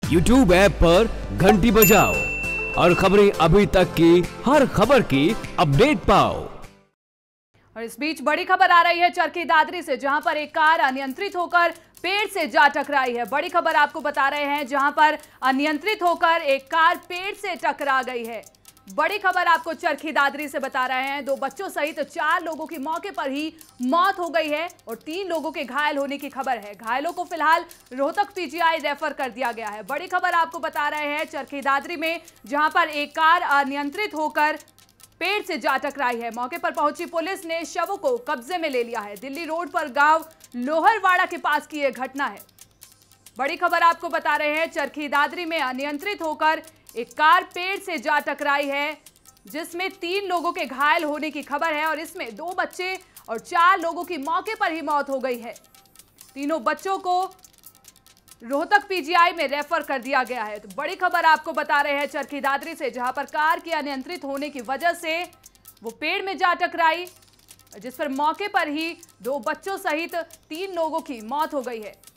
YouTube app पर घंटी बजाओ और खबरें अभी तक की हर खबर की अपडेट पाओ। और इस बीच बड़ी खबर आ रही है चरखी दादरी से, जहां पर एक कार अनियंत्रित होकर पेड़ से जा टकराई है। बड़ी खबर आपको बता रहे हैं, जहां पर अनियंत्रित होकर एक कार पेड़ से टकरा गई है। बड़ी खबर आपको चरखी दादरी से बता रहे हैं। 2 बच्चों सहित 4 लोगों की मौके पर ही मौत हो गई है और 3 लोगों के घायल होने की खबर है। घायलों को फिलहाल रोहतक पीजीआई रेफर कर दिया गया है। बड़ी खबर आपको बता रहे हैं चरखी दादरी में, जहां पर एक कार अनियंत्रित होकर पेड़ से जा टकराई है। मौके पर पहुंची पुलिस ने शवों को कब्जे में ले लिया है। दिल्ली रोड पर गांव लोहरवाड़ा के पास की यह घटना है। बड़ी खबर आपको बता रहे हैं चरखी दादरी में अनियंत्रित होकर एक कार पेड़ से जा टकराई है, जिसमें 3 लोगों के घायल होने की खबर है और इसमें 2 बच्चे और 4 लोगों की मौके पर ही मौत हो गई है। तीनों बच्चों को रोहतक पीजीआई में रेफर कर दिया गया है। तो बड़ी खबर आपको बता रहे हैं चरखी दादरी से, जहां पर कार के अनियंत्रित होने की वजह से वो पेड़ में जा टकराई, जिस पर मौके पर ही 2 बच्चों सहित 3 लोगों की मौत हो गई है।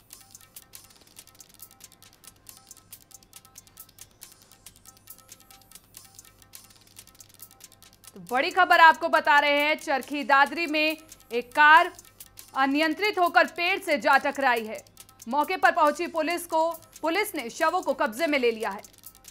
तो बड़ी खबर आपको बता रहे हैं चरखी दादरी में एक कार अनियंत्रित होकर पेड़ से जा टकराई है। मौके पर पहुंची पुलिस ने शवों को कब्जे में ले लिया है।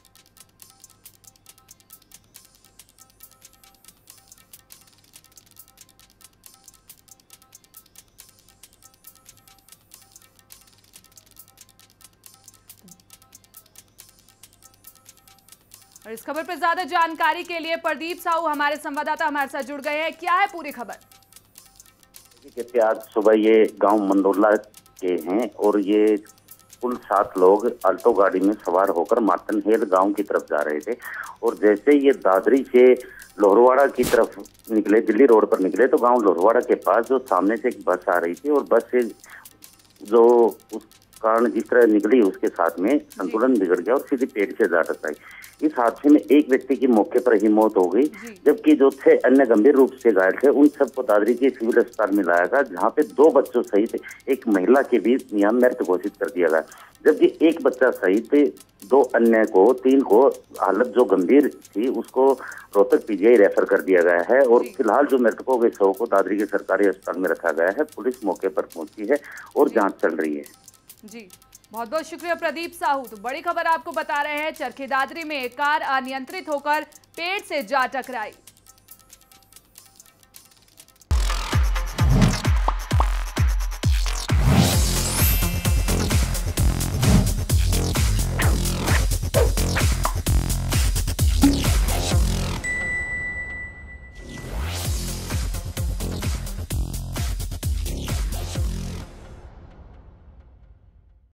और इस खबर पर ज्यादा जानकारी के लिए प्रदीप साहू हमारे संवाददाता हमारे साथ जुड़ गए हैं। क्या है पूरी खबर? कहते आज सुबह ये गांव मंडोला के हैं और ये कुल 7 लोग अल्टो गाड़ी में सवार होकर मातनहेल गांव की तरफ जा रहे थे। और जैसे ये दादरी से लोहरवाड़ा की तरफ निकले, दिल्ली रोड पर निकले, तो गांव लोहरवाड़ा के पास जो सामने से एक बस आ रही थी और बस से जो उस कारण जिस तरह निकली उसके साथ में संतुलन बिगड़ गया और सीधी पेड़ से जा टकराई। इस हादसे में एक व्यक्ति की मौके पर ही मौत हो गई, जबकि जो 6 अन्य गंभीर रूप से घायल थे उन सबको दादरी के सिविल अस्पताल में लाया गया, जहां पे 2 बच्चों सहित एक महिला के भी मृत घोषित कर दिया गया, जबकि एक बच्चा सहित 2 अन्य को 3 को हालत जो गंभीर थी उसको रोहतक पीजीआई रेफर कर दिया गया है। और फिलहाल जो मृतकों के शव को दादरी के सरकारी अस्पताल में रखा गया है। पुलिस मौके पर पहुंची है और जाँच चल रही है। जी, बहुत बहुत शुक्रिया प्रदीप साहू। तो बड़ी खबर आपको बता रहे हैं चरखी दादरी में एक कार अनियंत्रित होकर पेड़ से जा टकराई।